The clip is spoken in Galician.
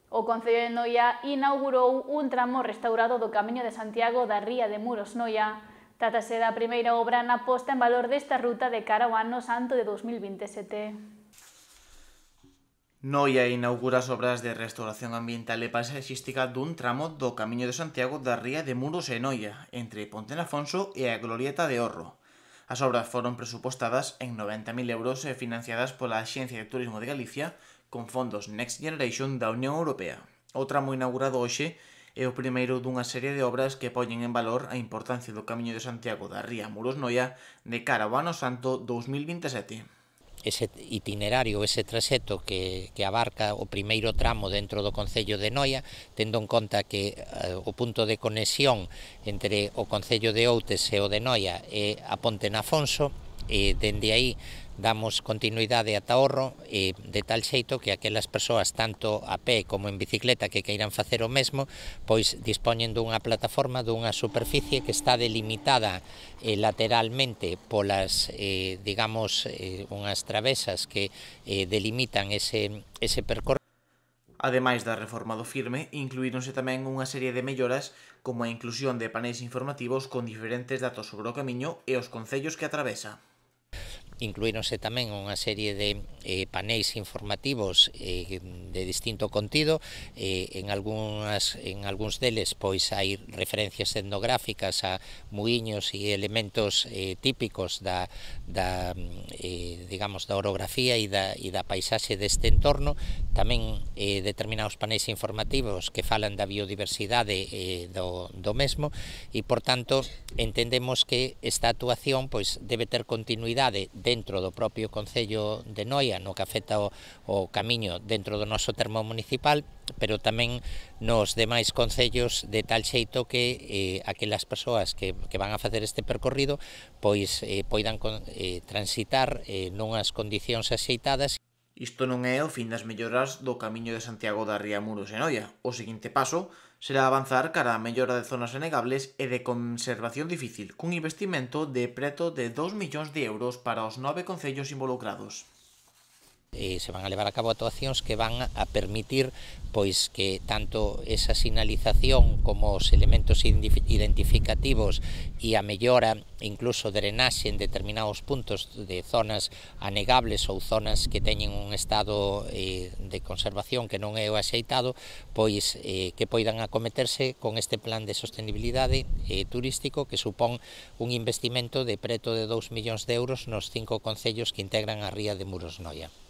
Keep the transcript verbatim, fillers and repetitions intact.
O Concello de Noia inaugurou un tramo restaurado do Camiño de Santiago da Ría de Muros Noia. Trátase da primeira obra na posta en valor desta ruta de cara ao ano santo de dos mil vinte e sete. Noia inaugura as obras de restauración ambiental e paisaxística dun tramo do Camiño de Santiago da Ría de Muros e Noia, entre Ponte Nafonso e a Glorieta de Orro. As obras foron presupostadas en noventa mil euros e financiadas pola Axencia de Turismo de Galicia con fondos Next Generation da Unión Europea. O tramo inaugurado hoxe é o primeiro dunha serie de obras que poñen en valor a importancia do Camiño de Santiago da Ría Muros Noia de cara ao ano santo dos mil vinte e sete. Ese itinerario, ese traxecto que, que abarca o primeiro tramo dentro do Concello de Noia, tendo en conta que uh, o punto de conexión entre o Concello de Outes e o de Noia é a Ponte Nafonso, e dende aí damos continuidade ata Orro, e de tal xeito que aquelas persoas, tanto a pé como en bicicleta, que queiran facer o mesmo, pois dispoñen dunha plataforma, dunha superficie que está delimitada eh, lateralmente polas, eh, digamos, eh, unhas travesas que eh, delimitan ese, ese percorrido. Ademais da reforma do firme, incluíronse tamén unha serie de melloras como a inclusión de paneis informativos con diferentes datos sobre o camiño e os concellos que atravesa. Incluíronse tamén unha serie de eh, paneis informativos eh, de distinto contido, eh, en, algúnas, en algúns deles pois hai referencias etnográficas a muiños e elementos eh, típicos da, da eh, digamos, da orografía e da, e da paisaxe deste entorno, tamén eh, determinados paneis informativos que falan da biodiversidade eh, do, do mesmo, e por tanto entendemos que esta actuación pois debe ter continuidade dentro do propio Concello de Noia, no que afecta o, o camiño dentro do noso termo municipal, pero tamén nos demais concellos, de tal xeito que eh, aquelas persoas que, que van a facer este percorrido pois eh, poidan eh, transitar eh, nunhas condicións axeitadas. Isto non é o fin das melloras do Camiño de Santiago da Ría Muros e Noia. O seguinte paso será avanzar cara á mellora de zonas anegables e de conservación difícil, cun investimento de preto de dous millóns de euros para os nove concellos involucrados. Eh, se van a levar a cabo actuacións que van a permitir pois que tanto esa sinalización como os elementos identificativos e a mellora incluso drenaxe en determinados puntos de zonas anegables ou zonas que teñen un estado eh, de conservación que non é o axeitado, pois eh, que poidan acometerse con este plan de sostenibilidade eh, turístico que supón un investimento de preto de dous millóns de euros nos cinco concellos que integran a Ría de Muros Noia.